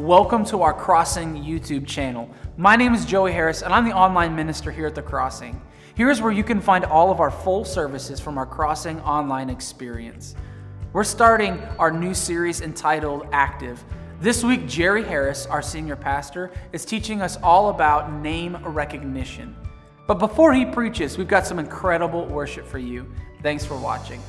Welcome to our Crossing YouTube channel. My name is Joey Harris and I'm the online minister here at The Crossing. Here's where you can find all of our full services from our Crossing online experience. We're starting our new series entitled Active. This week, Jerry Harris, our senior pastor, is teaching us all about name recognition. But before he preaches, we've got some incredible worship for you. Thanks for watching.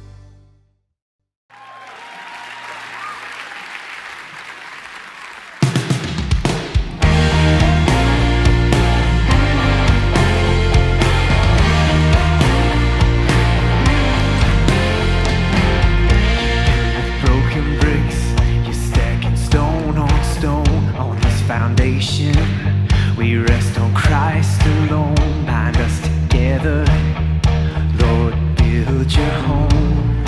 We rest on Christ alone. Bind us together, Lord, build your home.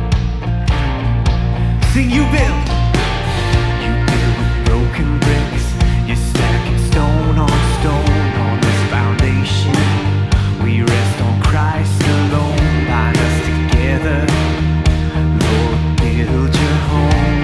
Sing, you build with broken bricks. You're stacking stone on stone on this foundation. We rest on Christ alone. Bind us together, Lord, build your home.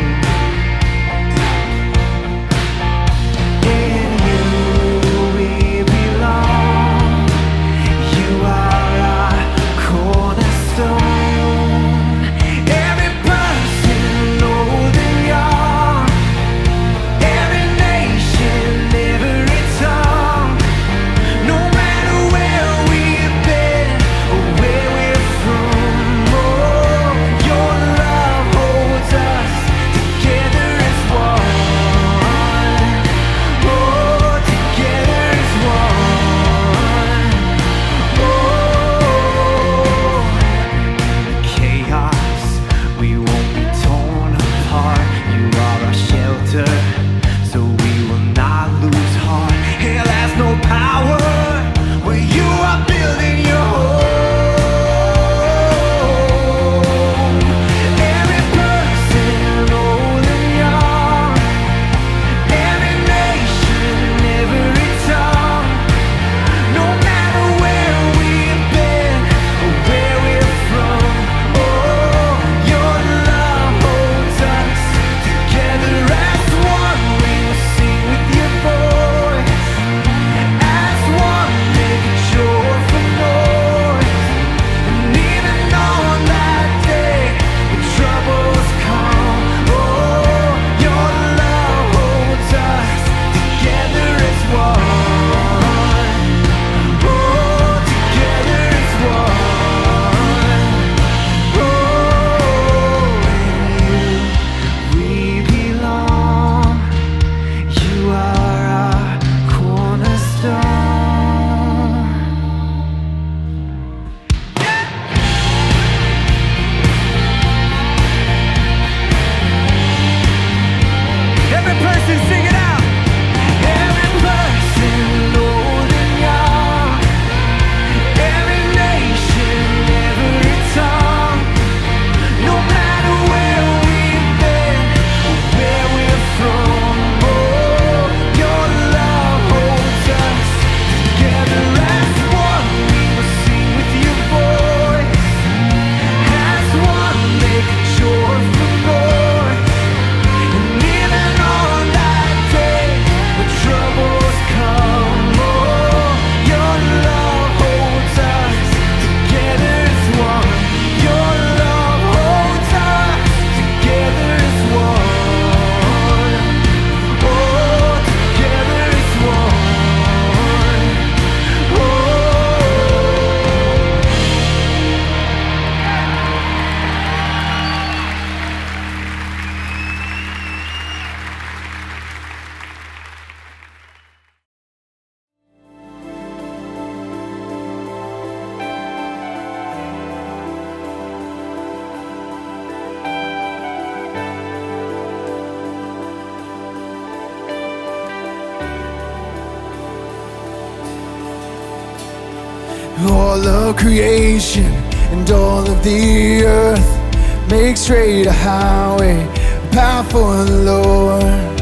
All of creation and all of the earth make straight a highway, a path for the Lord.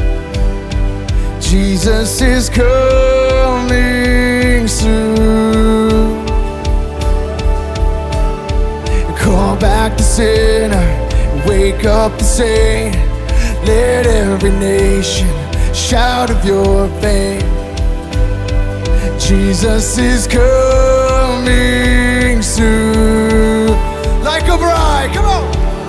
Jesus is coming soon. Call back the sinner, wake up the saint. Let every nation shout of your fame. Jesus is coming soon. Like a bride, come on.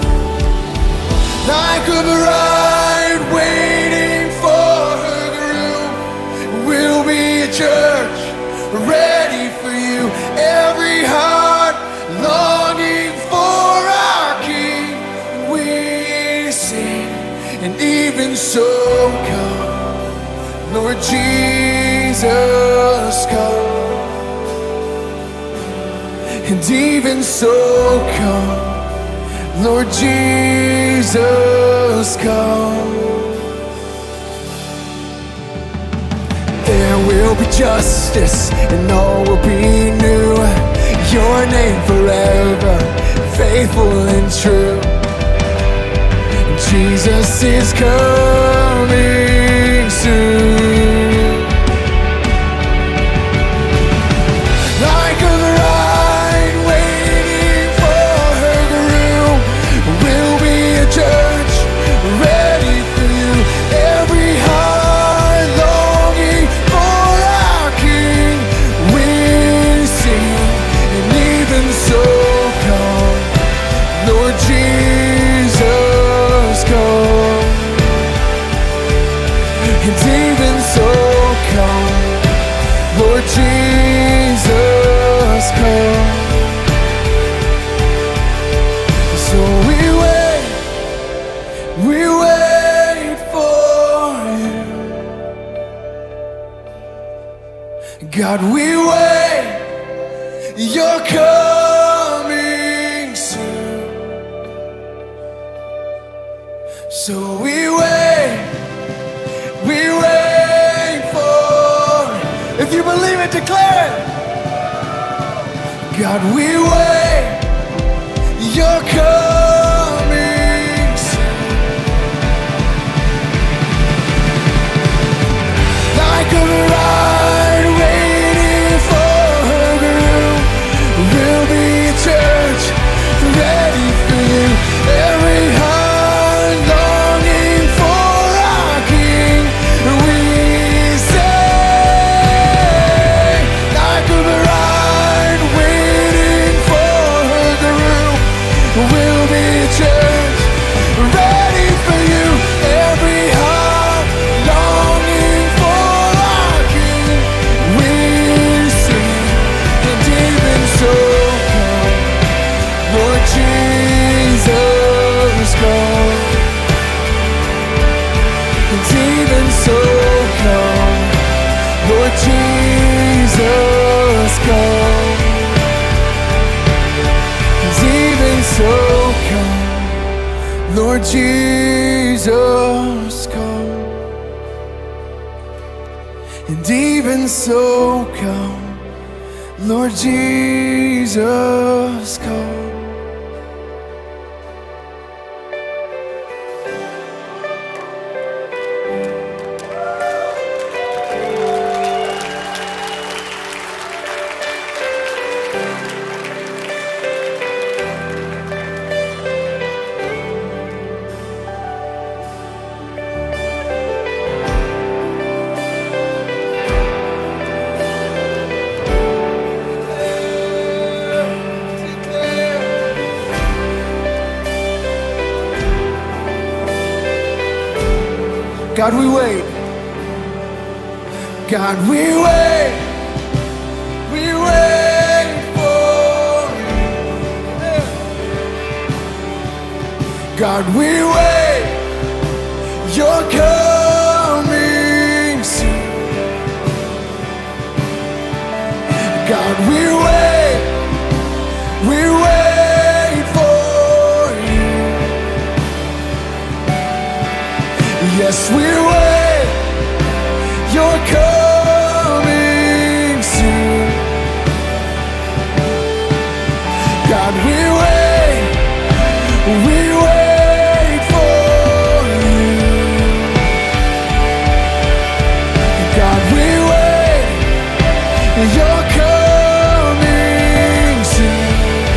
Like a bride waiting for her groom, we'll be a church ready for you. Every heart longing for our King, we sing. And even so come, Lord Jesus, come. And even so come, Lord Jesus, come. There will be justice and all will be new. Your name forever, faithful and true. Jesus is coming soon. Like a bride waiting for her groom, we'll be a church ready for you. Every heart longing for our King, we sing. And even so come, Lord Jesus, come. And even so come, Lord Jesus, come. So we wait for you. God, we wait, you're coming soon. So we wait for, if you believe it, declare it. God, we wait, you're coming soon. Like a bride waiting for her groom, we'll be a church ready for you. Every heart longing for our King, we say. Like a bride waiting for her groom, we'll be a church ready for you. Every heart longing for our King, we sing. And even so come, Lord Jesus, come. And even so come, Lord Jesus, come. And even so come, Lord Jesus, come. And even so come, Lord Jesus, come. God, we wait. God, we wait. We wait for you. God, we wait. You're coming soon. God, we wait. We wait for you. Yes, we wait. You're coming soon. God, we wait. We wait for you. God, we wait. You're coming soon.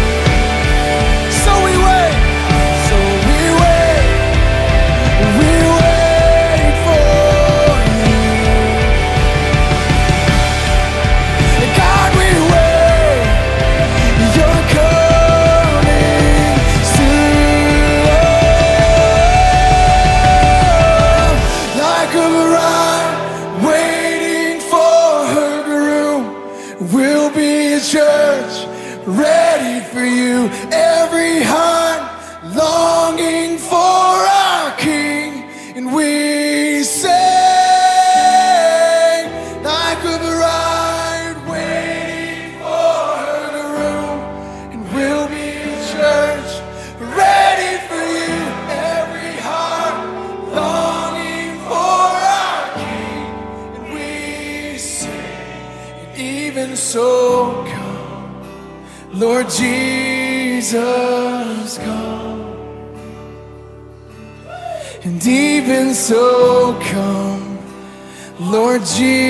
So we wait. So we wait. We wait for for you. Every heart longing for our King, and we sing like a bride waiting for her groom, and we'll be a church ready for you. Every heart longing for our King, and we sing, and even so come, Lord Jesus, come. And even so come, Lord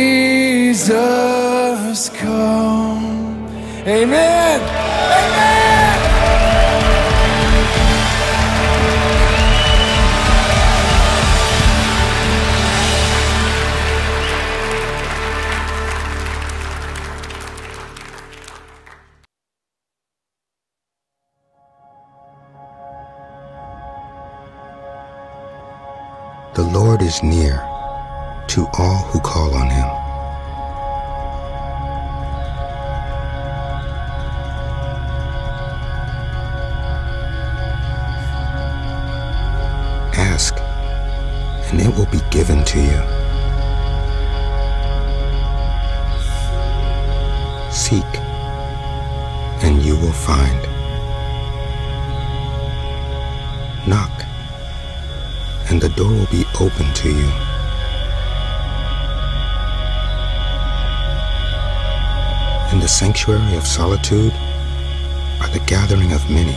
Jesus, come. Amen. Amen. The Lord is near to all who call on him. Ask, and it will be given to you. Seek, and you will find. Knock, and the door will be open to you. In the sanctuary of solitude are the gathering of many.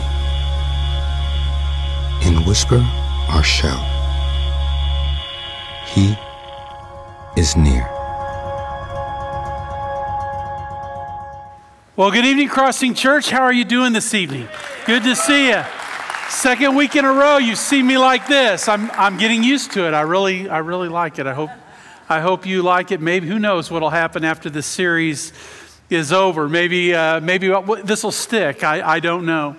In whisper or shout, he is near. Well, good evening, Crossing Church. How are you doing this evening? Good to see you. Second week in a row, you see me like this. I'm getting used to it. I really like it. I hope you like it. Maybe, who knows what'll happen after this series is over. Maybe this will stick. I don't know.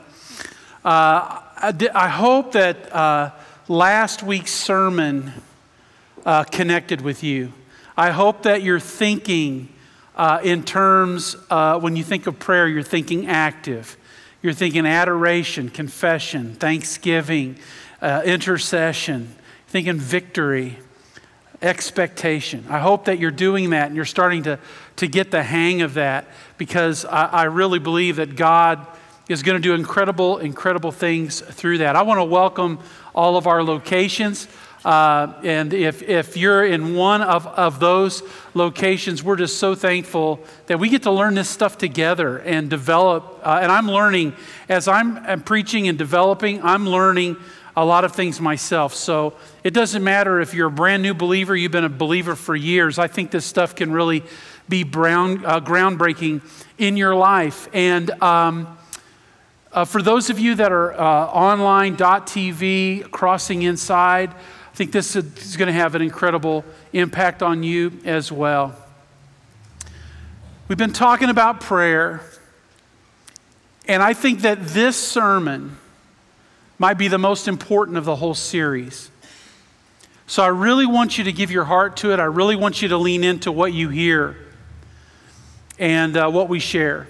I hope that last week's sermon connected with you. I hope that you're thinking in terms, when you think of prayer, you're thinking active. You're thinking adoration, confession, thanksgiving, intercession, thinking victory, expectation. I hope that you're doing that and you're starting to get the hang of that, because I really believe that God is going to do incredible things through that. I want to welcome all of our locations. And if you're in one of those locations, we're just so thankful that we get to learn this stuff together and develop. And I'm learning, as I'm preaching and developing, I'm learning a lot of things myself. So it doesn't matter if you're a brand new believer, you've been a believer for years. I think this stuff can really be groundbreaking in your life. And for those of you that are online.tv, Crossing Inside, I think this is going to have an incredible impact on you as well. We've been talking about prayer, and I think that this sermon might be the most important of the whole series. So I really want you to give your heart to it. I really want you to lean into what you hear and what we share.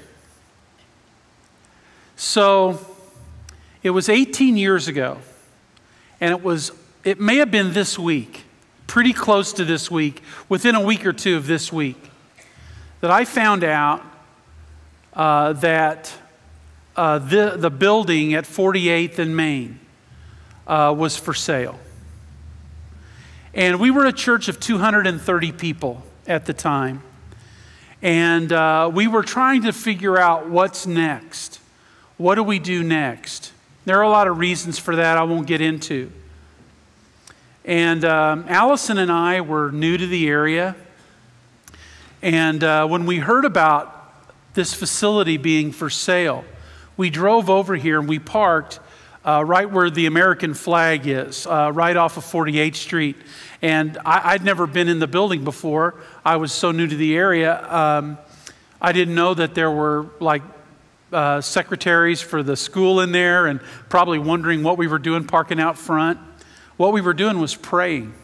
So it was 18 years ago, and it may have been this week, pretty close to this week, within a week or two of this week, that I found out that the building at 48th and Main was for sale. And we were a church of 230 people at the time. And we were trying to figure out what's next. What do we do next? There are a lot of reasons for that I won't get into. And Allison and I were new to the area. And when we heard about this facility being for sale, we drove over here and we parked right where the American flag is, right off of 48th Street. And I'd never been in the building before. I was so new to the area. I didn't know that there were like secretaries for the school in there, and probably wondering what we were doing parking out front. What we were doing was praying.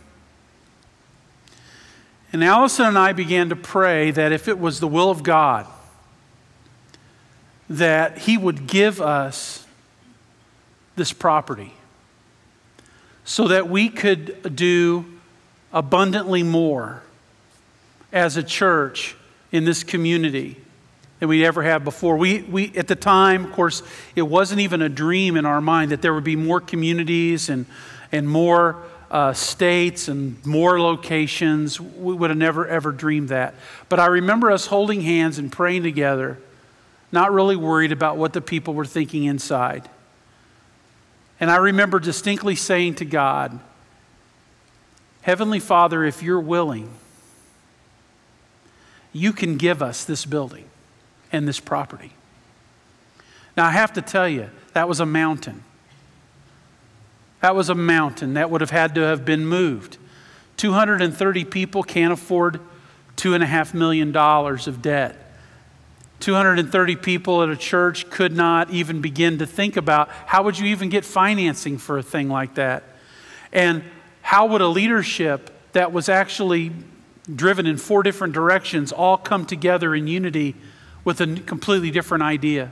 And Allison and I began to pray that if it was the will of God, that He would give us this property so that we could do abundantly more as a church in this community than we ever have before. We at the time, of course, it wasn't even a dream in our mind that there would be more communities and more states and more locations. We would have never, ever dreamed that. But I remember us holding hands and praying together, not really worried about what the people were thinking inside. And I remember distinctly saying to God, Heavenly Father, if you're willing, you can give us this building and this property. Now, I have to tell you, that was a mountain. That was a mountain that would have had to have been moved. 230 people can't afford $2.5 million of debt. 230 people at a church could not even begin to think about how would you even get financing for a thing like that? And how would a leadership that was actually driven in 4 different directions all come together in unity with a completely different idea?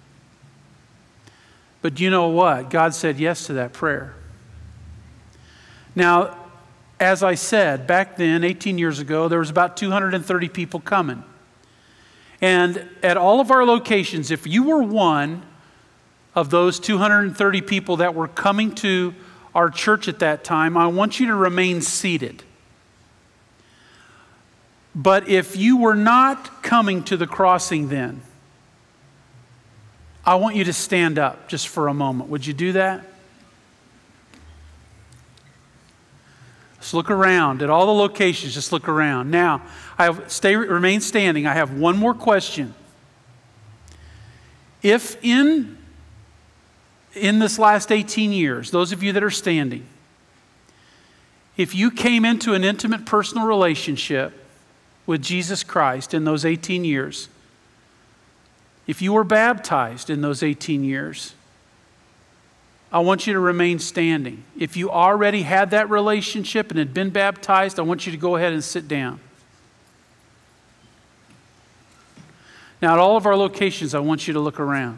But you know what? God said yes to that prayer. Now, as I said, back then, 18 years ago, there was about 230 people coming. And at all of our locations, if you were one of those 230 people that were coming to our church at that time, I want you to remain seated. But if you were not coming to the crossing then, I want you to stand up just for a moment. Would you do that? Just look around at all the locations. Just look around. Now, remain standing. I have one more question. If in this last 18 years, those of you that are standing, if you came into an intimate personal relationship with Jesus Christ in those 18 years, if you were baptized in those 18 years, I want you to remain standing. If you already had that relationship and had been baptized, I want you to go ahead and sit down. Now, at all of our locations, I want you to look around.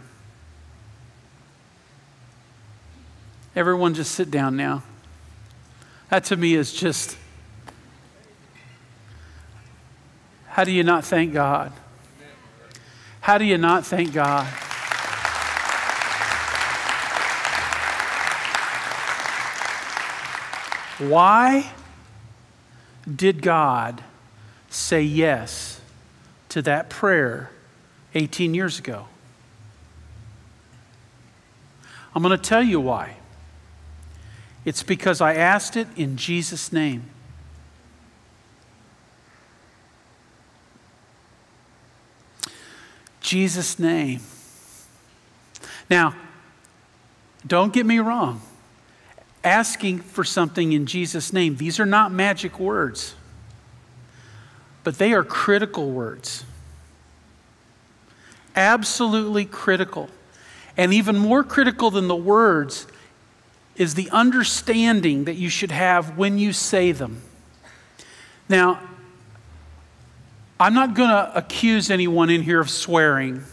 Everyone just sit down now. That to me is just, how do you not thank God? How do you not thank God? Why did God say yes to that prayer 18 years ago? I'm going to tell you why. It's because I asked it in Jesus' name. Jesus' name. Now, don't get me wrong. Asking for something in Jesus' name, these are not magic words, but they are critical words. Absolutely critical. And even more critical than the words is the understanding that you should have when you say them. Now, I'm not going to accuse anyone in here of swearing,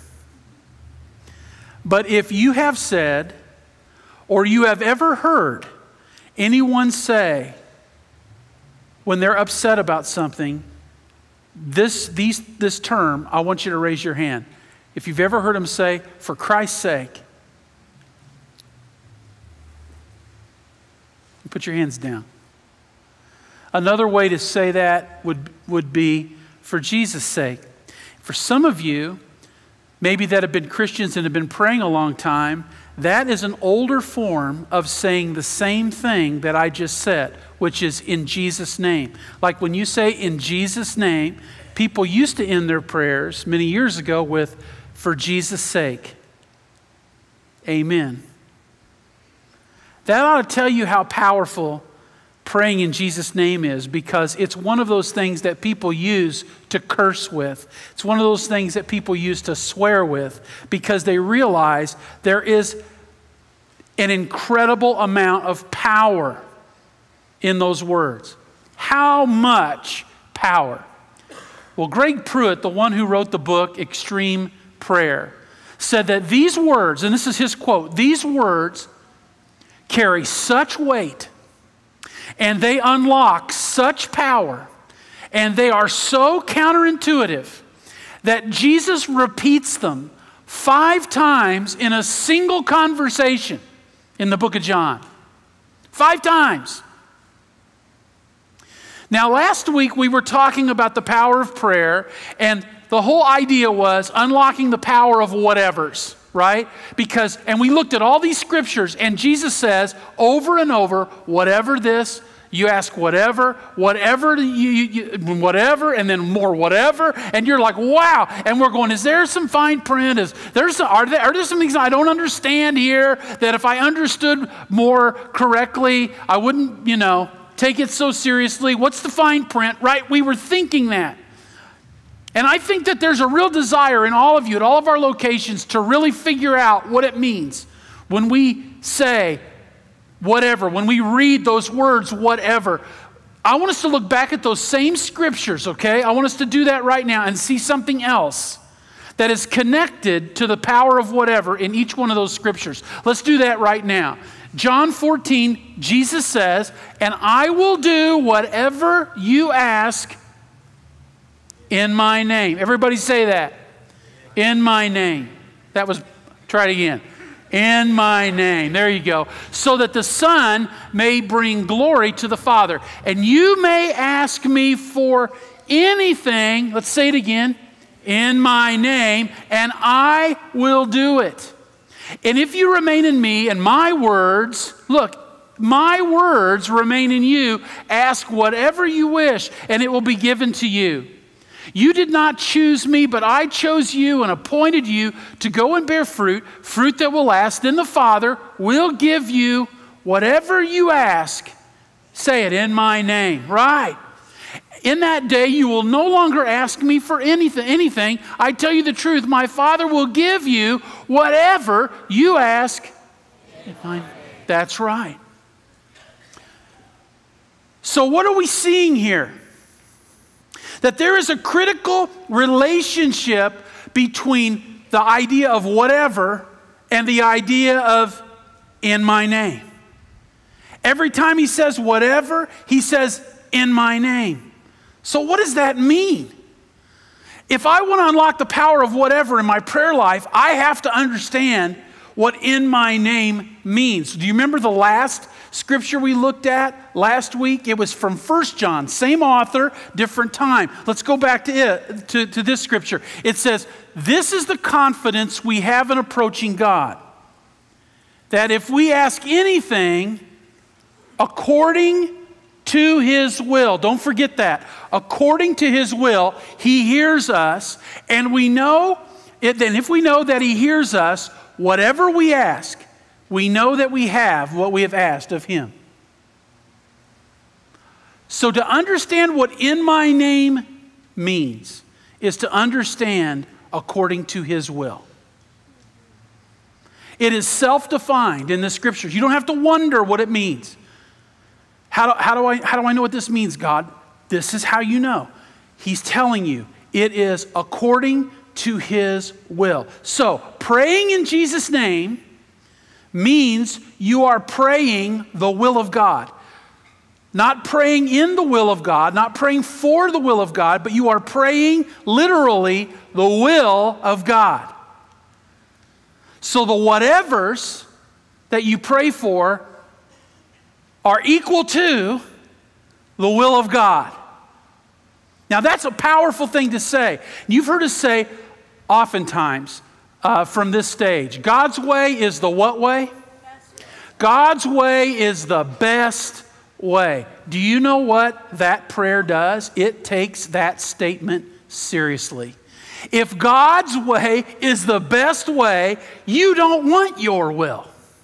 but if you have said, or you have ever heard anyone say, when they're upset about something, this term, I want you to raise your hand. If you've ever heard them say, for Christ's sake, put your hands down. Another way to say that would be for Jesus' sake. For some of you, maybe that have been Christians and have been praying a long time, that is an older form of saying the same thing that I just said, which is in Jesus' name. Like when you say in Jesus' name, people used to end their prayers many years ago with, for Jesus' sake. Amen. That ought to tell you how powerful praying in Jesus' name is, because it's one of those things that people use to curse with. It's one of those things that people use to swear with, because they realize there is an incredible amount of power in those words. How much power? Well, Greg Pruitt, the one who wrote the book Extreme Prayer, said that these words, and this is his quote, these words carry such weight and they unlock such power and they are so counterintuitive that Jesus repeats them 5 times in a single conversation in the book of John. 5 times. Now, last week we were talking about the power of prayer, and the whole idea was unlocking the power of whatevers, right? And we looked at all these scriptures, and Jesus says over and over, whatever this, you ask whatever, whatever, whatever, and then more whatever, and you're like, wow. And we're going, is there some fine print? Are there some things I don't understand here that if I understood more correctly, I wouldn't, take it so seriously? What's the fine print, right? We were thinking that. And I think that there's a real desire in all of you at all of our locations to really figure out what it means when we say whatever, when we read those words, whatever. I want us to look back at those same scriptures, okay? I want us to do that right now and see something else that is connected to the power of whatever in each one of those scriptures. Let's do that right now. John 14, Jesus says, and I will do whatever you ask in my name. Everybody say that. In my name. Try it again. In my name. There you go. So that the Son may bring glory to the Father. And you may ask me for anything, let's say it again, in my name, and I will do it. And if you remain in me and my words, look, my words remain in you, ask whatever you wish, and it will be given to you. You did not choose me, but I chose you and appointed you to go and bear fruit, fruit that will last. Then the Father will give you whatever you ask. Say it, in my name. Right. In that day, you will no longer ask me for anything. I tell you the truth, my Father will give you whatever you ask. That's right. So what are we seeing here? That there is a critical relationship between the idea of whatever and the idea of in my name. Every time he says whatever, he says in my name. So what does that mean? If I want to unlock the power of whatever in my prayer life, I have to understand what in my name means. Do you remember the last scripture we looked at last week? It was from 1 John, same author, different time. Let's go back to this scripture. It says, this is the confidence we have in approaching God, that if we ask anything according to his will, don't forget that, according to his will, he hears us, and we know it. Then if we know that he hears us, whatever we ask, we know that we have what we have asked of him. So to understand what in my name means is to understand according to his will. It is self-defined in the scriptures. You don't have to wonder what it means. How do I know what this means, God? This is how you know. He's telling you it is according to his will. So praying in Jesus' name means you are praying the will of God. Not praying in the will of God, not praying for the will of God, but you are praying literally the will of God. So the whatevers that you pray for are equal to the will of God. Now that's a powerful thing to say. You've heard us say oftentimes from this stage, God's way is the what way? God's way is the best way. Do you know what that prayer does? It takes that statement seriously. If God's way is the best way, you don't want your will.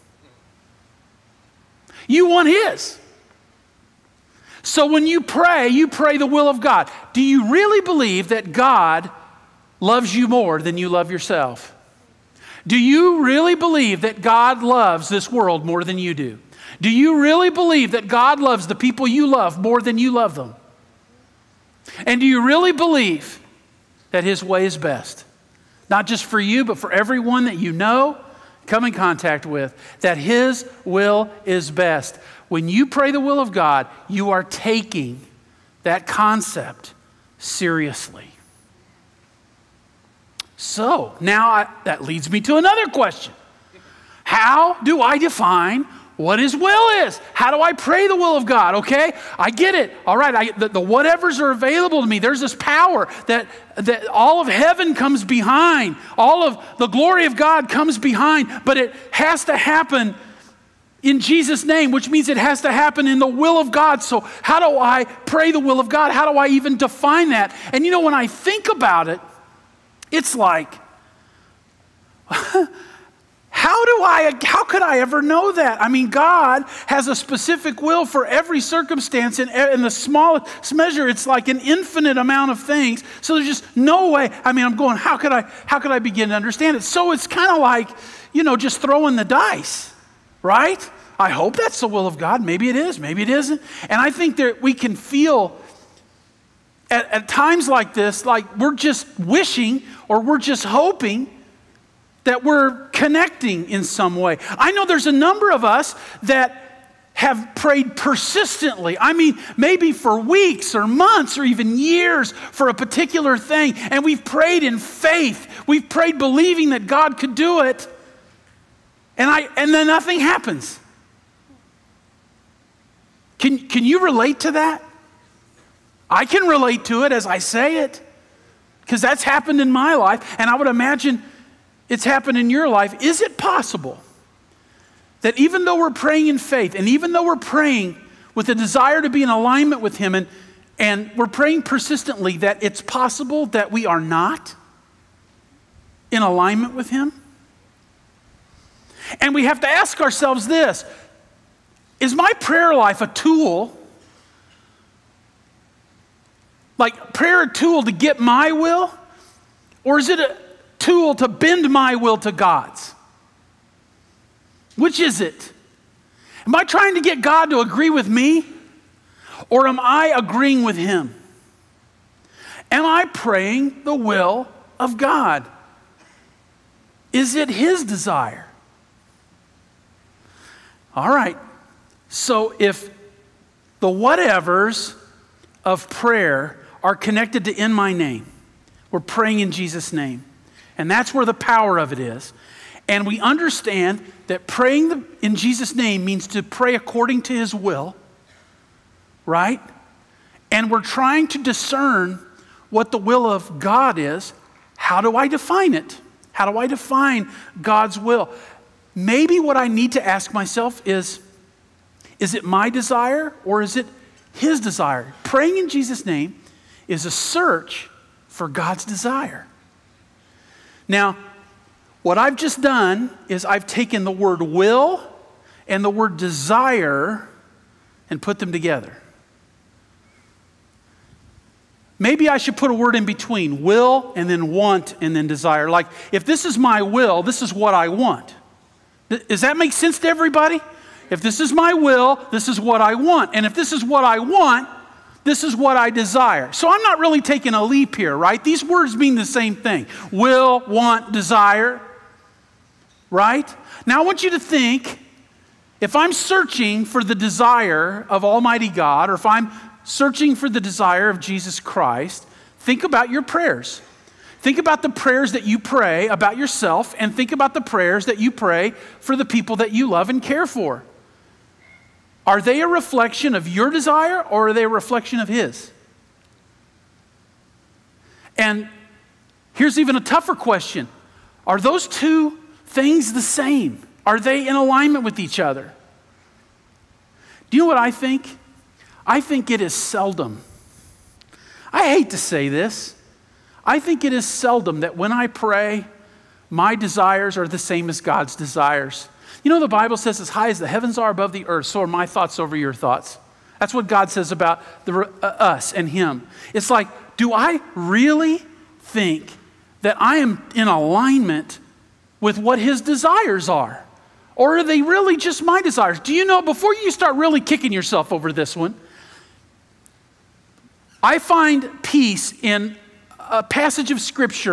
You want his. So when you pray the will of God. Do you really believe that God loves you more than you love yourself? Do you really believe that God loves this world more than you do? Do you really believe that God loves the people you love more than you love them? And do you really believe that his way is best? not just for you, but for everyone that you know, come in contact with, that His will is best. When you pray the will of God, you are taking that concept seriously. So now that leads me to another question. How do I define what His will is? How do I pray the will of God? Okay, I get it. All right, the whatevers are available to me. There's this power that all of heaven comes behind. All of the glory of God comes behind. But it has to happen in Jesus' name, which means it has to happen in the will of God. So how do I pray the will of God? How do I even define that? And you know, when I think about it, it's like, how could I ever know that? I mean, God has a specific will for every circumstance. In the smallest measure, it's like an infinite amount of things. So there's just no way. I mean, I'm going, how could I begin to understand it? So it's kind of like, you know, just throwing the dice, right? I hope that's the will of God. Maybe it is, maybe it isn't. And I think that we can feel at times like this, like we're just wishing or we're just hoping that we're connecting in some way. I know there's a number of us that have prayed persistently. I mean, maybe for weeks or months or even years for a particular thing. And we've prayed in faith. We've prayed believing that God could do it. And then nothing happens. Can you relate to that? I can relate to it as I say it, because that's happened in my life, and I would imagine it's happened in your life. Is it possible that even though we're praying in faith, and even though we're praying with a desire to be in alignment with Him, and we're praying persistently, that it's possible that we are not in alignment with Him? And we have to ask ourselves this: is my prayer life a tool? Like prayer a tool to get my will? Or is it a tool to bend my will to God's? Which is it? Am I trying to get God to agree with me? Or am I agreeing with Him? Am I praying the will of God? Is it His desire? All right. So if the whatevers of prayer are connected to in my name, we're praying in Jesus' name. And that's where the power of it is. And we understand that praying in Jesus' name means to pray according to His will, right? And we're trying to discern what the will of God is. How do I define it? How do I define God's will? Maybe what I need to ask myself is it my desire or is it His desire? Praying in Jesus' name is a search for God's desire. Now, what I've just done is I've taken the word will and the word desire and put them together. Maybe I should put a word in between, will and then want and then desire. Like, if this is my will, this is what I want. Does that make sense to everybody? If this is my will, this is what I want. And if this is what I want, this is what I desire. So I'm not really taking a leap here, right? These words mean the same thing. Will, want, desire, right? Now I want you to think, if I'm searching for the desire of Almighty God, or if I'm searching for the desire of Jesus Christ, think about your prayers. Think about the prayers that you pray about yourself, and think about the prayers that you pray for the people that you love and care for. Are they a reflection of your desire, or are they a reflection of His? And here's even a tougher question. Are those two things the same? Are they in alignment with each other? Do you know what I think? I think it is seldom. I hate to say this. I think it is seldom that when I pray, my desires are the same as God's desires. You know, the Bible says, as high as the heavens are above the earth, so are my thoughts over your thoughts. That's what God says about us and Him. It's like, do I really think that I am in alignment with what His desires are? Or are they really just my desires? Do you know, before you start really kicking yourself over this one, I find peace in a passage of Scripture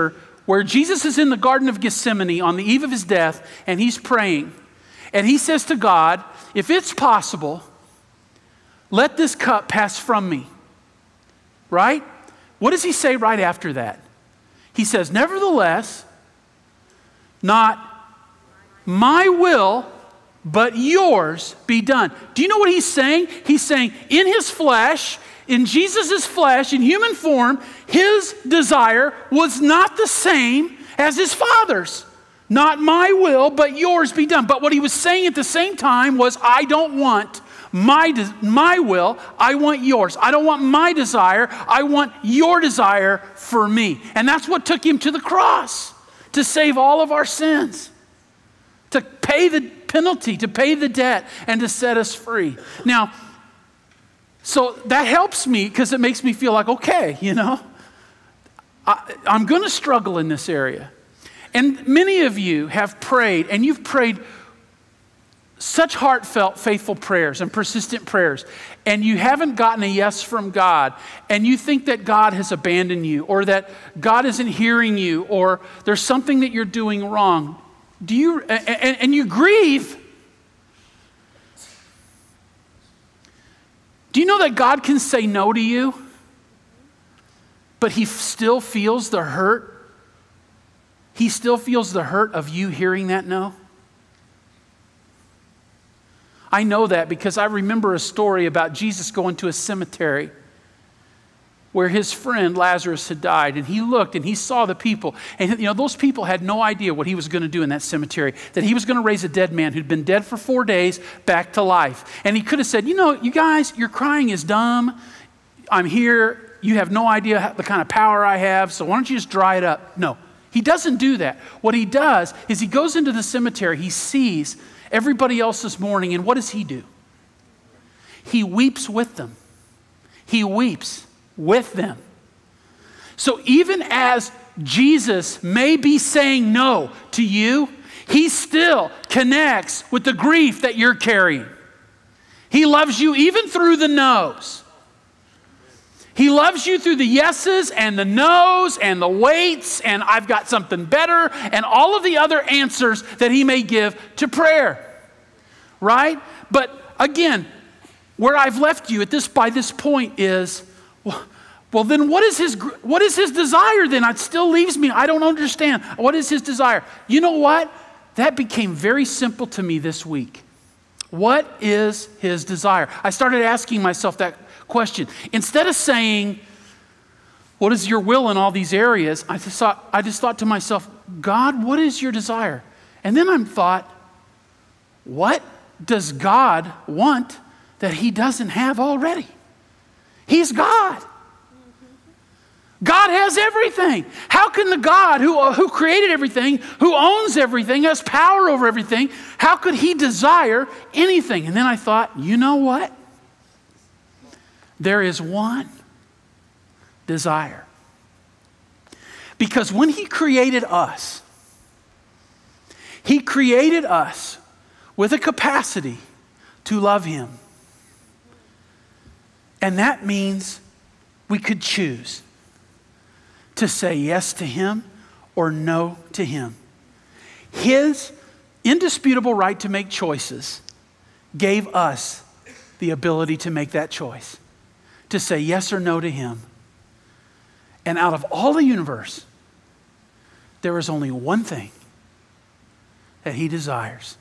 where Jesus is in the Garden of Gethsemane on the eve of his death, and he's praying. And he says to God, if it's possible, let this cup pass from me. Right? What does he say right after that? He says, nevertheless, not my will, but yours be done. Do you know what he's saying? He's saying in his flesh, in Jesus' flesh, in human form, his desire was not the same as his Father's. Not my will, but yours be done. But what he was saying at the same time was, I don't want my will, I want yours. I don't want my desire, I want your desire for me. And that's what took him to the cross, to save all of our sins, to pay the penalty, to pay the debt, and to set us free. Now, so that helps me because it makes me feel like, okay, you know, I'm going to struggle in this area. And many of you have prayed, and you've prayed such heartfelt, faithful prayers and persistent prayers, and you haven't gotten a yes from God, and you think that God has abandoned you, or that God isn't hearing you, or there's something that you're doing wrong. Do you, and you grieve. Do you know that God can say no to you, but he still feels the hurt? He still feels the hurt of you hearing that no? I know that because I remember a story about Jesus going to a cemetery where his friend Lazarus had died, and he looked and he saw the people, and you know, those people had no idea what he was going to do in that cemetery, that he was going to raise a dead man who'd been dead for 4 days back to life. And he could have said, you know, you guys, your crying is dumb. I'm here. You have no idea the kind of power I have, so why don't you just dry it up? No, he doesn't do that. What he does is he goes into the cemetery, he sees everybody else is mourning, and what does he do? He weeps with them. He weeps with them. So even as Jesus may be saying no to you, he still connects with the grief that you're carrying. He loves you even through the no's. He loves you through the yeses and the no's and the waits and I've got something better and all of the other answers that he may give to prayer. Right? But again, where I've left you by this point is, well then what is his desire then? It still leaves me, I don't understand. What is his desire? You know what? That became very simple to me this week. What is his desire? I started asking myself that question. Instead of saying, what is your will in all these areas? I just thought to myself, God, what is your desire? And then I thought, what does God want that he doesn't have already? He's God. God has everything. How can the God who created everything, who owns everything, has power over everything, how could he desire anything? And then I thought, you know what? There is one desire. Because when he created us with a capacity to love him. And that means we could choose to say yes to him or no to him. His indisputable right to make choices gave us the ability to make that choice, to say yes or no to him. And out of all the universe, there is only one thing that he desires.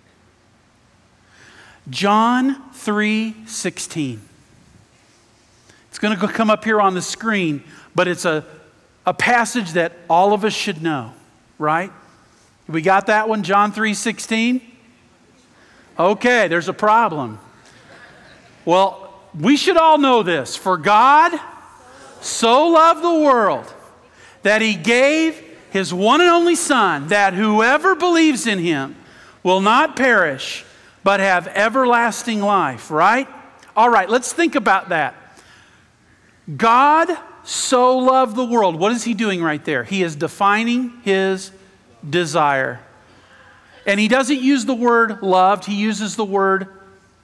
John 3:16. It's going to come up here on the screen, but it's a passage that all of us should know, right? We got that one, John 3:16? Okay, there's a problem. Well, we should all know this. For God so loved the world that he gave his one and only Son, that whoever believes in him will not perish, but have everlasting life, right? All right, let's think about that. God so loved the world. What is he doing right there? He is defining his desire. And he doesn't use the word loved, he uses the word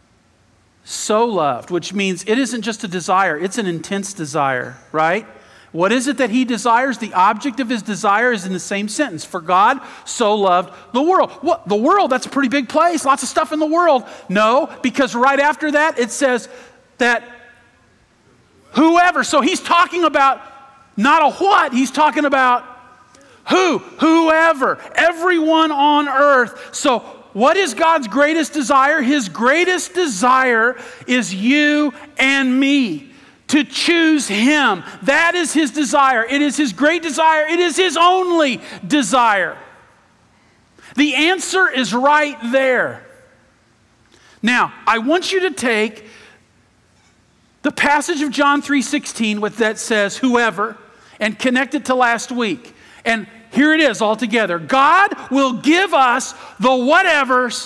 so loved, which means it isn't just a desire, it's an intense desire, right? What is it that he desires? The object of his desire is in the same sentence. For God so loved the world. What? The world, that's a pretty big place. Lots of stuff in the world. No, because right after that it says that whoever. So he's talking about not a what, he's talking about who? Whoever. Everyone on earth. So what is God's greatest desire? His greatest desire is you and me. To choose him. That is his desire. It is his great desire. It is his only desire. The answer is right there. Now, I want you to take the passage of John 3:16 with that says whoever and connect it to last week. And here it is all together. God will give us the whatevers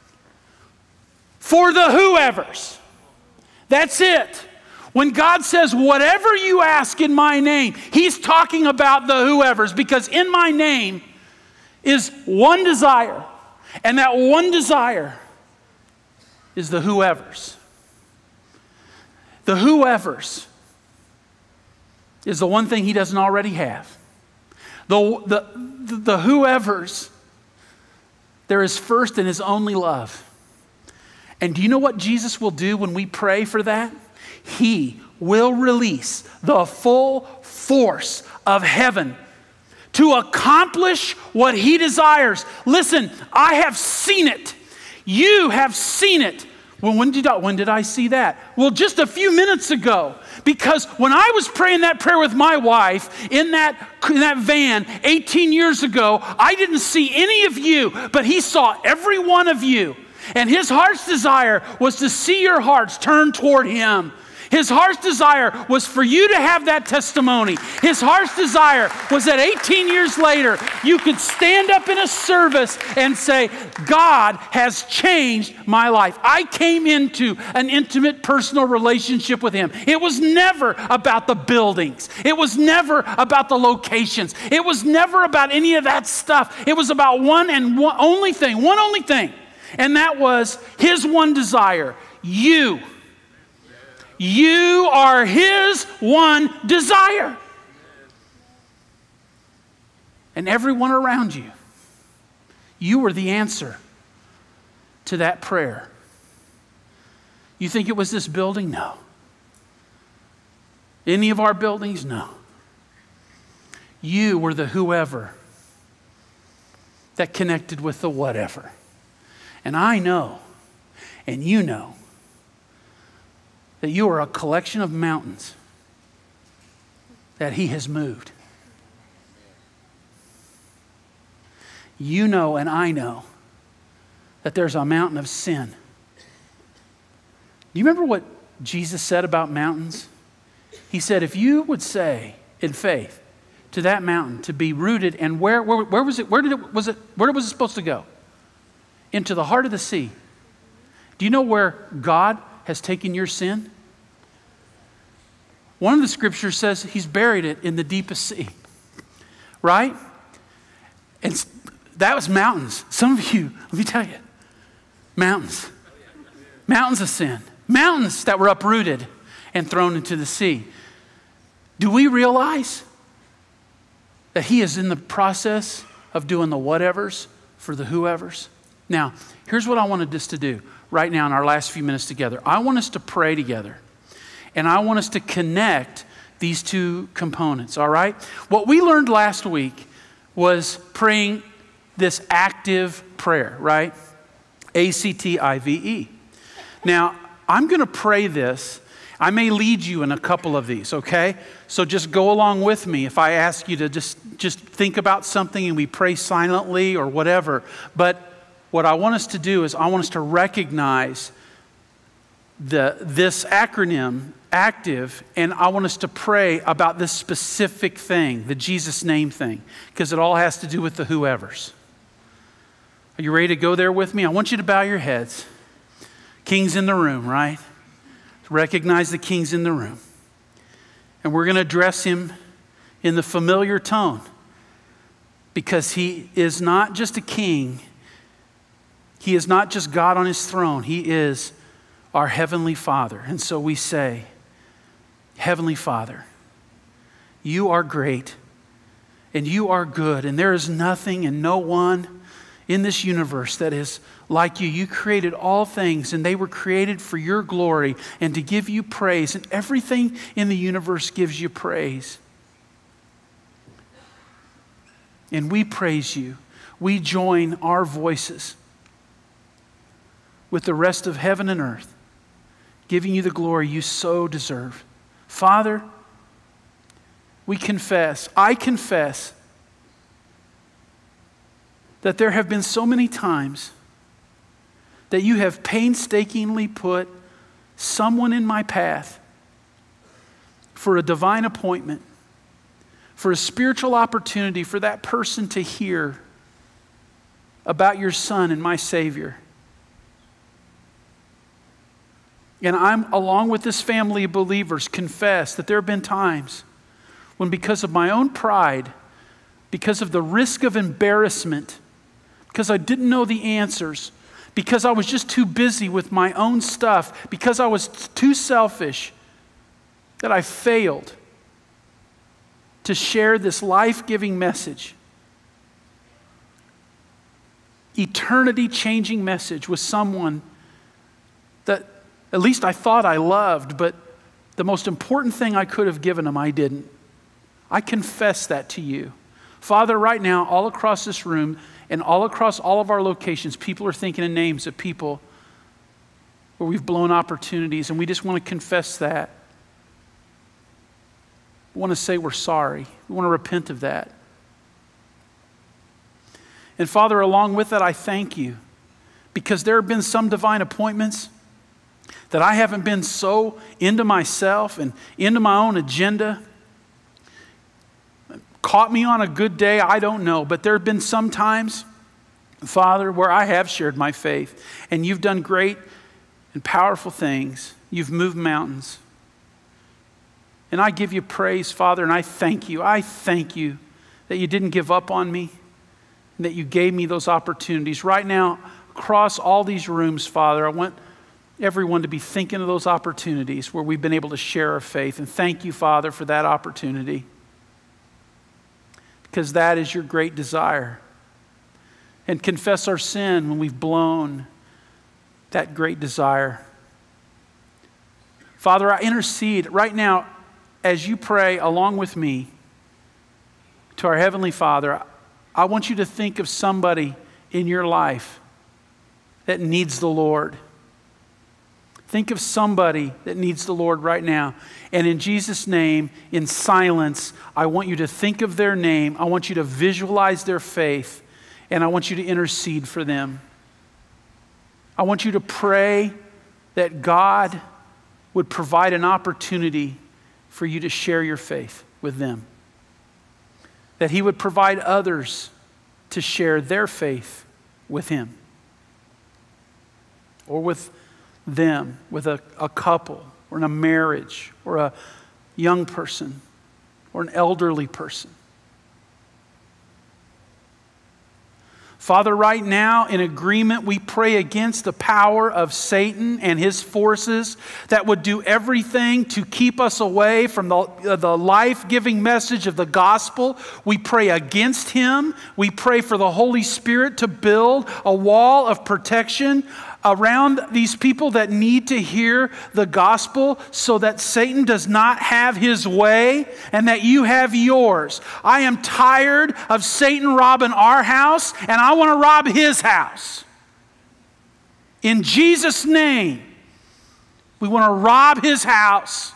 for the whoevers. That's it. When God says, whatever you ask in my name, he's talking about the whoevers, because in my name is one desire, and that one desire is the whoevers. The whoevers is the one thing he doesn't already have. The whoevers, there is first and his only love. And do you know what Jesus will do when we pray for that? He will release the full force of heaven to accomplish what he desires. Listen, I have seen it. You have seen it. Well, when did I see that? Well, just a few minutes ago. Because when I was praying that prayer with my wife in that van 18 years ago, I didn't see any of you, but he saw every one of you. And his heart's desire was to see your hearts turn toward him. His heart's desire was for you to have that testimony. His heart's desire was that 18 years later, you could stand up in a service and say, God has changed my life. I came into an intimate personal relationship with him. It was never about the buildings. It was never about the locations. It was never about any of that stuff. It was about one only thing. And that was his one desire, you. You are his one desire. And everyone around you, you were the answer to that prayer. You think it was this building? No. Any of our buildings? No. You were the whoever that connected with the whatever. And I know, and you know, that you are a collection of mountains that he has moved. You know and I know that there's a mountain of sin. Do you remember what Jesus said about mountains? He said, if you would say in faith to that mountain to be rooted, and where was it? Where was it supposed to go? Into the heart of the sea. Do you know where God has taken your sin? One of the scriptures says he's buried it in the deepest sea. Right? And that was mountains. Some of you, let me tell you, mountains. Mountains of sin. Mountains that were uprooted and thrown into the sea. Do we realize that he is in the process of doing the whatevers for the whoevers? Now, here's what I wanted us to do right now in our last few minutes together. I want us to pray together. And I want us to connect these two components, all right? What we learned last week was praying this active prayer, right? A-C-T-I-V-E. Now, I'm going to pray this. I may lead you in a couple of these, okay? So just go along with me if I ask you to just think about something and we pray silently or whatever. But what I want us to do is I want us to recognize this acronym, active, and I want us to pray about this specific thing, the Jesus name thing, because it all has to do with the whoevers. Are you ready to go there with me? I want you to bow your heads. King's in the room, right? Recognize the king's in the room. And we're going to address him in the familiar tone because he is not just a king. He is not just God on his throne. He is our Heavenly Father. And so we say, Heavenly Father, you are great and you are good, and there is nothing and no one in this universe that is like you. You created all things, and they were created for your glory and to give you praise, and everything in the universe gives you praise. And we praise you. We join our voices with the rest of heaven and earth, giving you the glory you so deserve. Father, we confess, I confess, that there have been so many times that you have painstakingly put someone in my path for a divine appointment, for a spiritual opportunity for that person to hear about your Son and my Savior. And I'm, along with this family of believers, confess that there have been times when, because of my own pride, because of the risk of embarrassment, because I didn't know the answers, because I was just too busy with my own stuff, because I was too selfish, that I failed to share this life-giving message, eternity-changing message with someone that at least I thought I loved, but the most important thing I could have given them, I didn't. I confess that to you. Father, right now, all across this room and all across all of our locations, people are thinking of names of people where we've blown opportunities, and we just want to confess that. We want to say we're sorry. We want to repent of that. And Father, along with that, I thank you, because there have been some divine appointments that I haven't been so into myself and into my own agenda. Caught me on a good day, I don't know, but there have been some times, Father, where I have shared my faith, and you've done great and powerful things. You've moved mountains. And I give you praise, Father, and I thank you. I thank you that you didn't give up on me, and that you gave me those opportunities. Right now, across all these rooms, Father, I want everyone to be thinking of those opportunities where we've been able to share our faith. And thank you, Father, for that opportunity, because that is your great desire. And confess our sin when we've blown that great desire. Father, I intercede right now as you pray along with me to our Heavenly Father. I want you to think of somebody in your life that needs the Lord. Think of somebody that needs the Lord right now. And in Jesus' name, in silence, I want you to think of their name. I want you to visualize their faith. And I want you to intercede for them. I want you to pray that God would provide an opportunity for you to share your faith with them. That He would provide others to share their faith with Him. Or with them, with a couple, or in a marriage, or a young person, or an elderly person. Father, right now, in agreement, we pray against the power of Satan and his forces that would do everything to keep us away from the life-giving message of the gospel. We pray against him. We pray for the Holy Spirit to build a wall of protection around these people that need to hear the gospel so that Satan does not have his way and that you have yours. I am tired of Satan robbing our house, and I want to rob his house. In Jesus' name, we want to rob his house.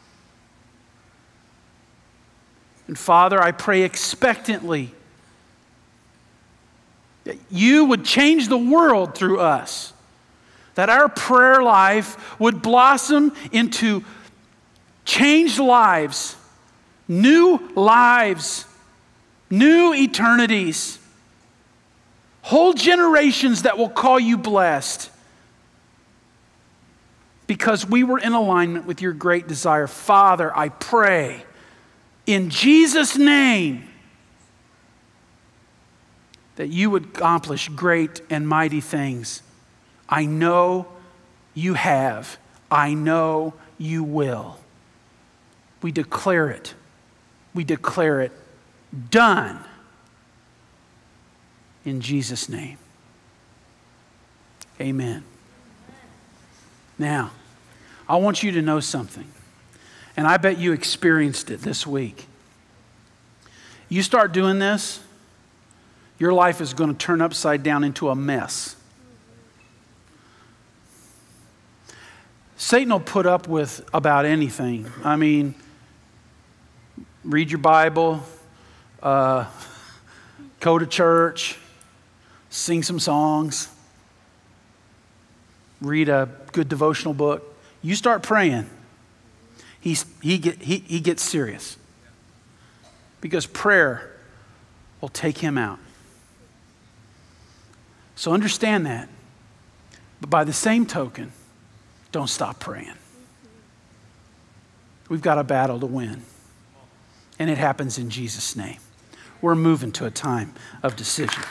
And Father, I pray expectantly that you would change the world through us. That our prayer life would blossom into changed lives, new eternities, whole generations that will call you blessed because we were in alignment with your great desire. Father, I pray in Jesus' name that you would accomplish great and mighty things. I know you have. I know you will. We declare it we declare it done in Jesus' name. Amen. Now, I want you to know something, and I bet you experienced it this week. You start doing this, your life is going to turn upside down into a mess. Satan will put up with about anything. I mean, read your Bible, go to church, sing some songs, read a good devotional book. You start praying, he gets serious. Because prayer will take him out. So understand that. But by the same token, don't stop praying. We've got a battle to win. And it happens in Jesus' name. We're moving to a time of decision.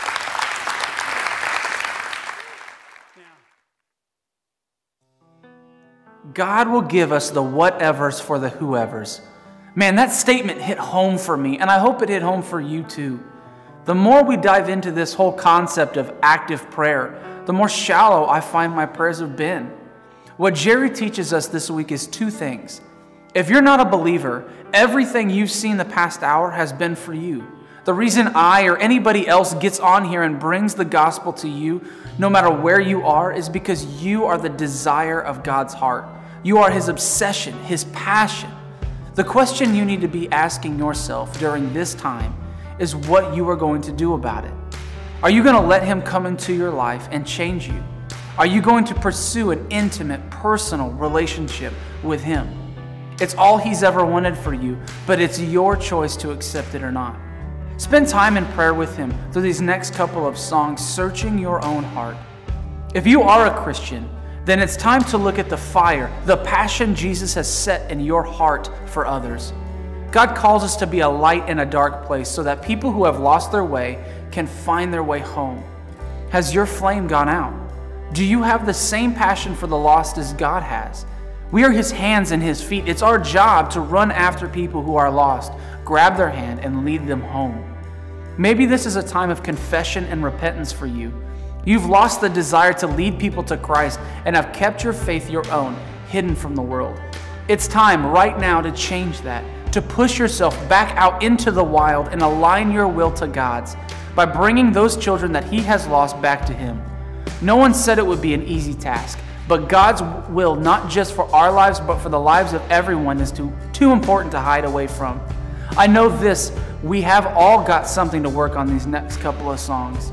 God will give us the whatevers for the whoevers. Man, that statement hit home for me, and I hope it hit home for you too. The more we dive into this whole concept of active prayer, the more shallow I find my prayers have been. What Jerry teaches us this week is two things. If you're not a believer, everything you've seen the past hour has been for you. The reason I or anybody else gets on here and brings the gospel to you, no matter where you are, is because you are the desire of God's heart. You are His obsession, His passion. The question you need to be asking yourself during this time is what you are going to do about it. Are you going to let Him come into your life and change you? Are you going to pursue an intimate, personal relationship with Him? It's all He's ever wanted for you, but it's your choice to accept it or not. Spend time in prayer with Him through these next couple of songs, searching your own heart. If you are a Christian, then it's time to look at the fire, the passion Jesus has set in your heart for others. God calls us to be a light in a dark place so that people who have lost their way can find their way home. Has your flame gone out? Do you have the same passion for the lost as God has? We are His hands and His feet. It's our job to run after people who are lost, grab their hand, and lead them home. Maybe this is a time of confession and repentance for you. You've lost the desire to lead people to Christ and have kept your faith your own, hidden from the world. It's time right now to change that, to push yourself back out into the wild and align your will to God's by bringing those children that He has lost back to Him. No one said it would be an easy task, but God's will, not just for our lives, but for the lives of everyone, is too important to hide away from. I know this, we have all got something to work on these next couple of songs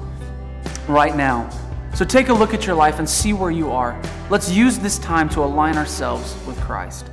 right now. So take a look at your life and see where you are. Let's use this time to align ourselves with Christ.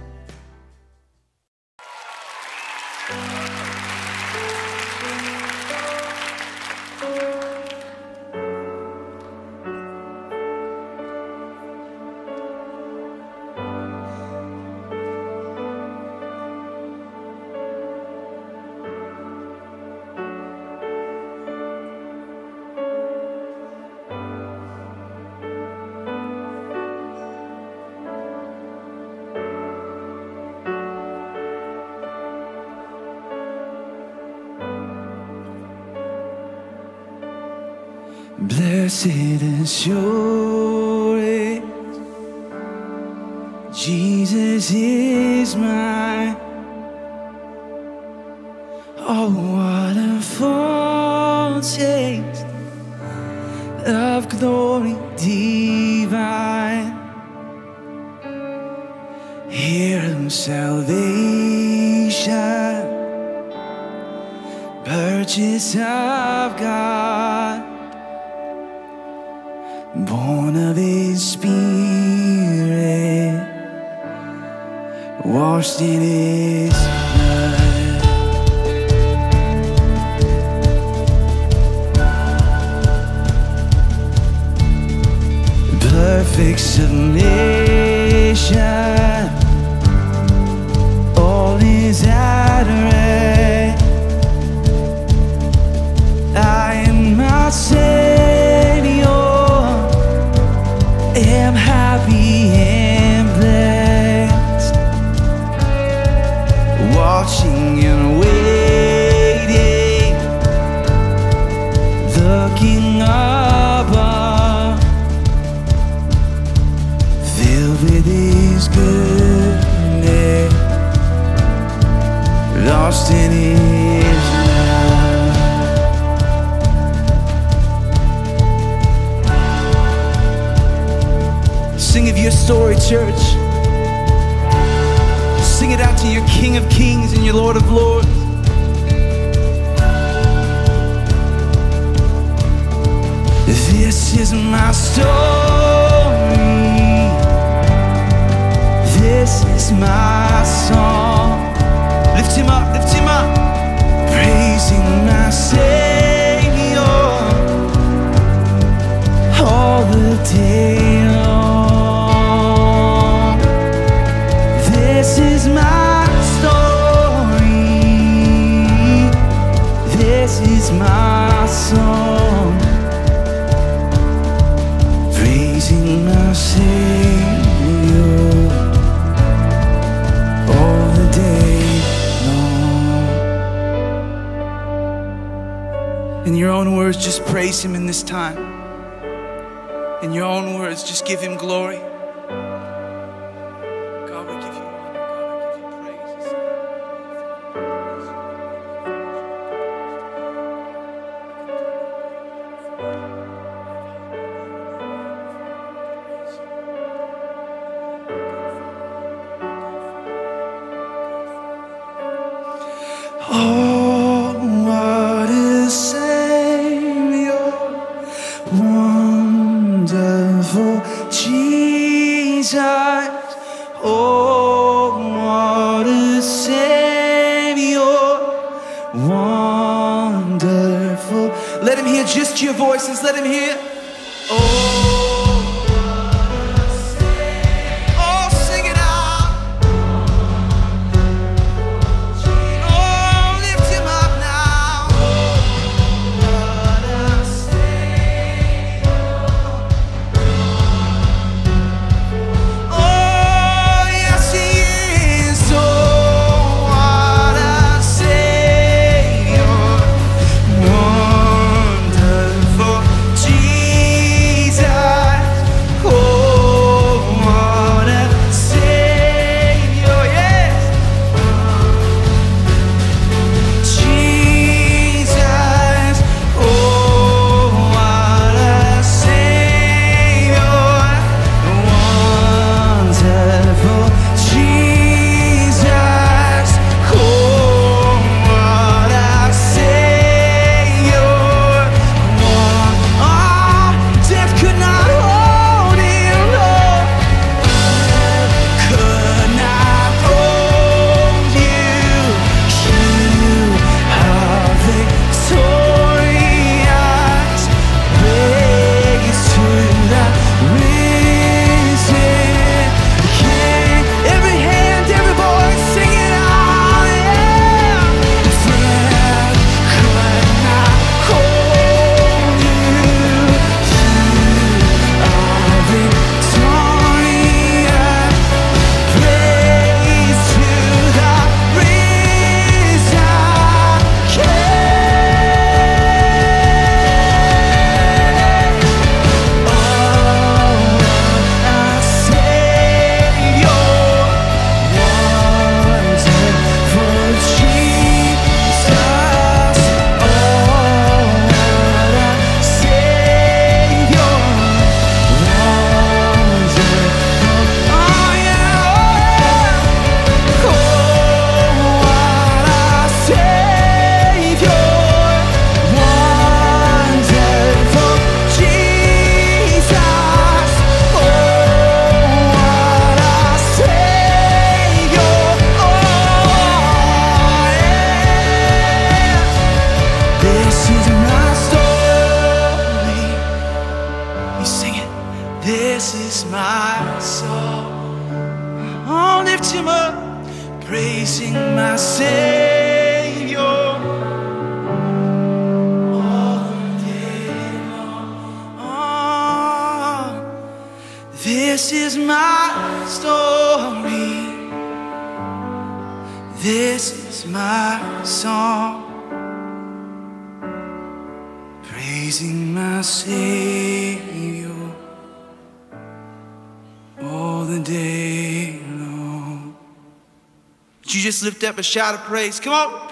Blessed assurance, Jesus is mine. Oh, what a foretaste of glory divine. Here of salvation, purchase of God, born of His Spirit, washed in His blood. Perfect submission, all is at rest. I am my Savior, am happy and blessed, watching and waiting. His goodness, lost in His love. Sing of your story, church. Sing it out to your King of Kings and your Lord of Lords. This is my story. This is my song. Lift Him up, lift Him up. Praising my Savior all the day long. This is my story. This is my song. Praising my Savior all the day long. In your own words, just praise Him in this time. In your own words, just give Him glory. God, we give You honor. God, we give You praise. Oh, what a Savior, wonderful Jesus. Oh, what a Savior, wonderful. Let Him hear just your voices. Let Him hear. praising my Savior all day long. This is my story. This is my song, praising my Savior all the the day long. Would you just lift up a shout of praise? Come on.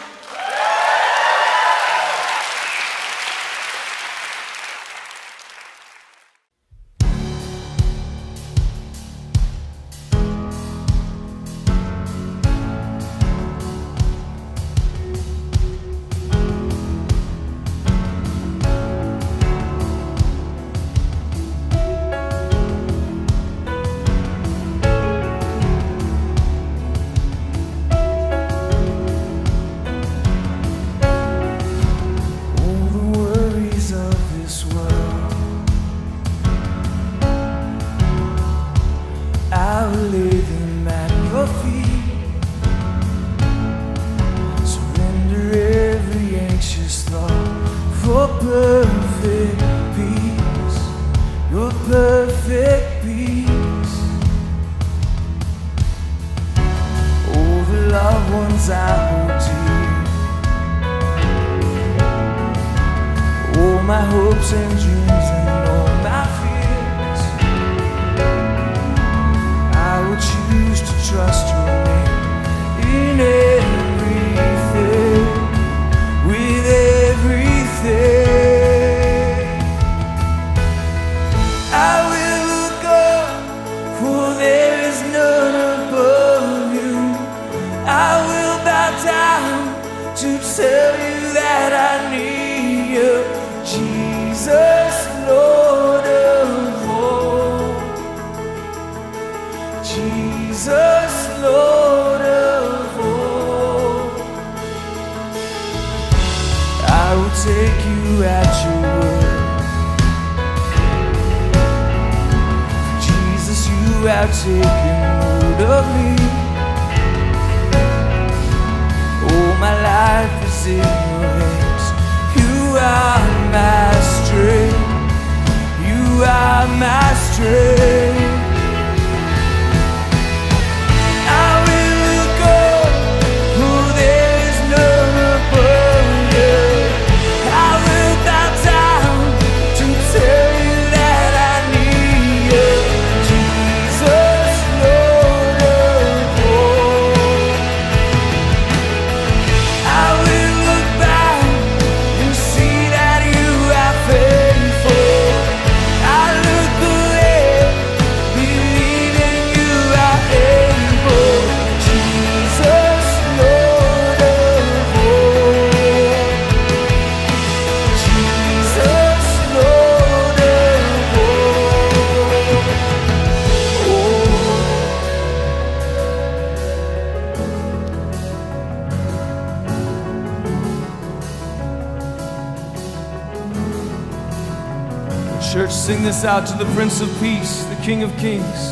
Church, sing this out to the Prince of Peace, the King of Kings.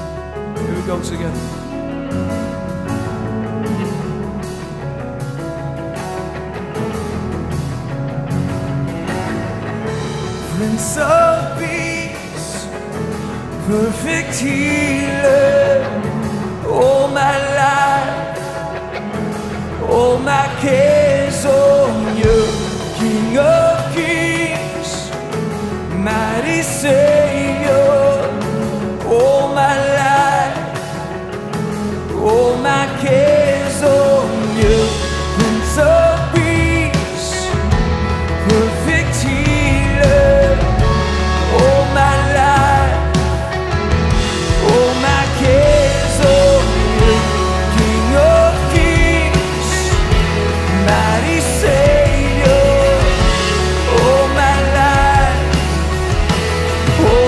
Here we go together. Prince of Peace, perfect healer, all my life, all my cares on you, King of Kings, mighty Savior, all my life, all my cares on you, Prince of Peace, perfect healer, all my life, all my cares on you, King of Kings, mighty Savior, all my life, all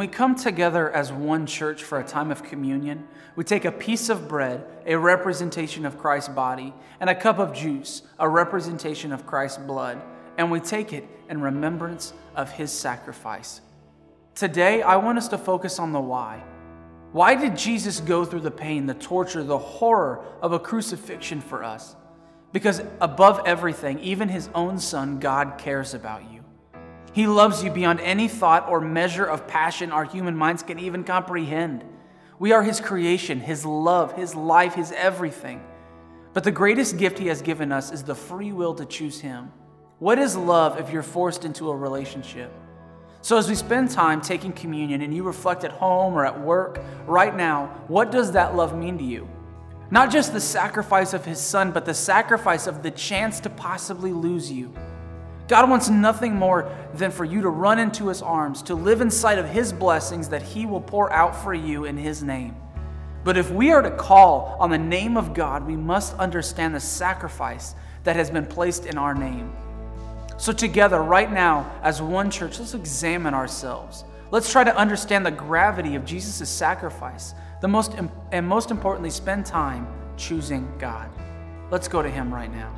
we come together as one church for a time of communion, we take a piece of bread, a representation of Christ's body, and a cup of juice, a representation of Christ's blood, and we take it in remembrance of his sacrifice. Today, I want us to focus on the why. Why did Jesus go through the pain, the torture, the horror of a crucifixion for us? Because above everything, even his own son, God cares about you. He loves you beyond any thought or measure of passion our human minds can even comprehend. We are his creation, his love, his life, his everything. But the greatest gift he has given us is the free will to choose him. What is love if you're forced into a relationship? So as we spend time taking communion and you reflect at home or at work right now, what does that love mean to you? Not just the sacrifice of his son, but the sacrifice of the chance to possibly lose you. God wants nothing more than for you to run into his arms, to live inside of his blessings that he will pour out for you in his name. But if we are to call on the name of God, we must understand the sacrifice that has been placed in our name. So together, right now, as one church, let's examine ourselves. Let's try to understand the gravity of Jesus' sacrifice. Most importantly, spend time choosing God. Let's go to him right now.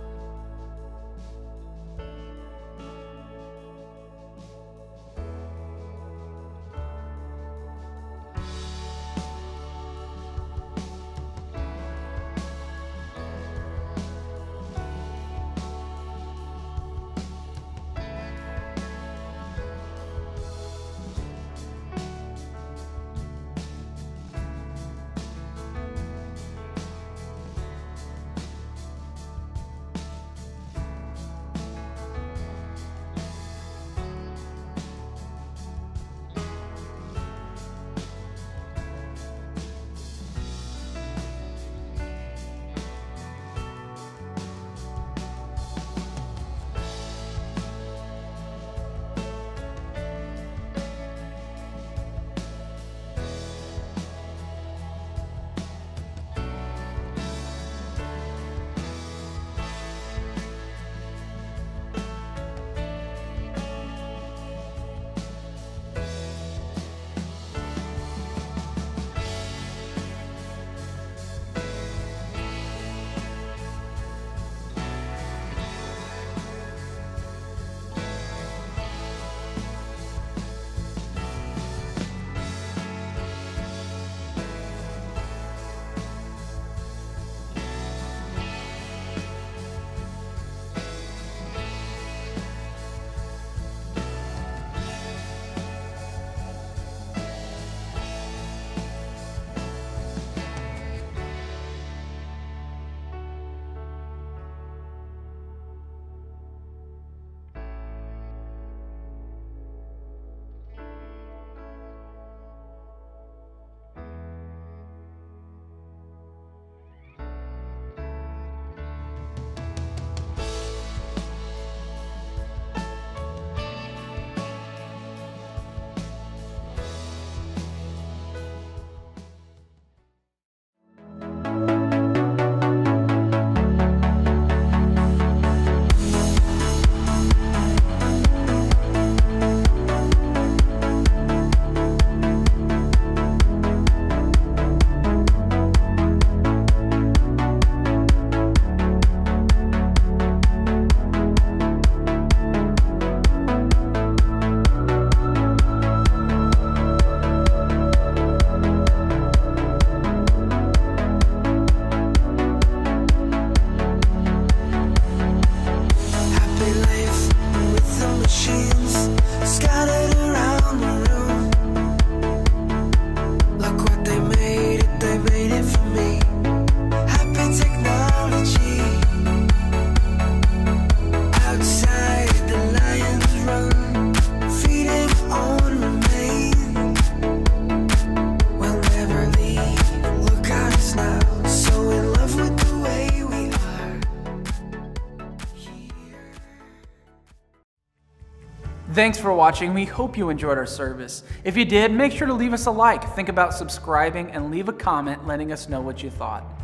Thanks for watching. We hope you enjoyed our service. If you did, make sure to leave us a like, think about subscribing, and leave a comment letting us know what you thought.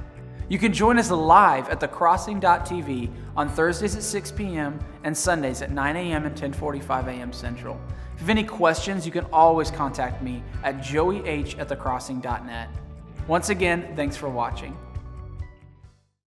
You can join us live at thecrossing.tv on Thursdays at 6 p.m. and Sundays at 9 a.m. and 10:45 a.m. Central. If you have any questions, you can always contact me at joeyh@thecrossing.net. Once again, thanks for watching.